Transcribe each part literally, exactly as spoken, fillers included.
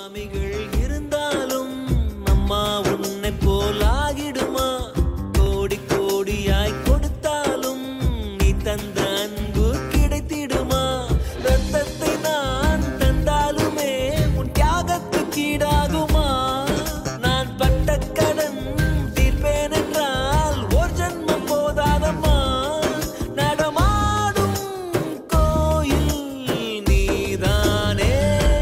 சாமிகள் இருந்தாலும் அம்மா உன்னை போலாகிடுமா? கோடி கோடியாய் கொடுத்தாலும் நீ தந்த அன்பு கிடைத்திடுமா? ரத்தத்தை நான் தந்தாலுமே உன் தியாகத்துக்கு ஈடாகுமா? நான் பட்ட கடன் தீர்ப்பேன் என்றால் ஒரு ஜன்மம் போதாதம்மா. நடமாடும் கோயில் நீதானே.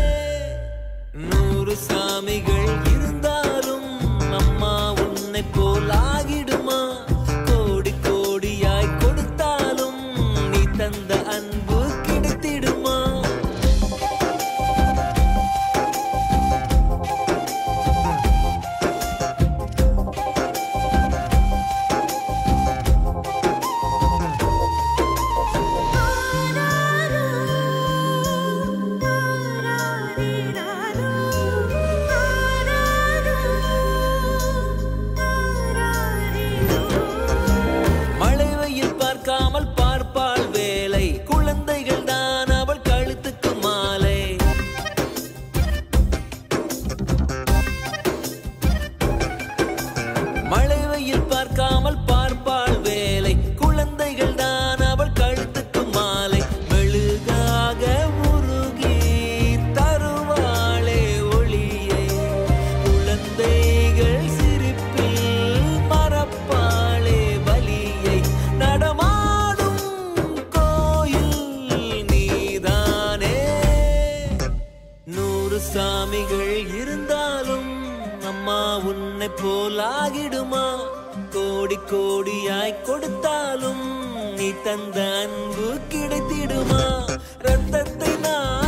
நூறு சாமிகள் இருந்தாலும் அம்மா உன்னை போலாகிடுமா? கோடி கோடியாய் கொடுத்தாலும் நீ தந்த அன்பு கிடைத்திடுமா? மழை வெயில் பார்க்காமல் பார்ப்பாள் வேலை. குழந்தைகள் தான் அவள் கழுத்துக்கு மாலை. மழை வெயில் பார்க்காமல் பார்ப்பாள் வேலை. குழந்தைகள் தான் அவள் கழுத்துக்கு மாலை. மெழுகாக உருகி தருவாளே ஒளியை. குழந்தைகள் சிரிப்பில் மறப்பாளே வலியை. நடமாடும் கோயில் நீதானே. நூறு சாமிகள் இருந்தாலும் அம்மா உன்னை போலாகிடுமா? கோடி கோடியாய் கொடுத்தாலும் நீ தந்த அன்பு கிடைத்திடுமா? ரத்தத்தை நான்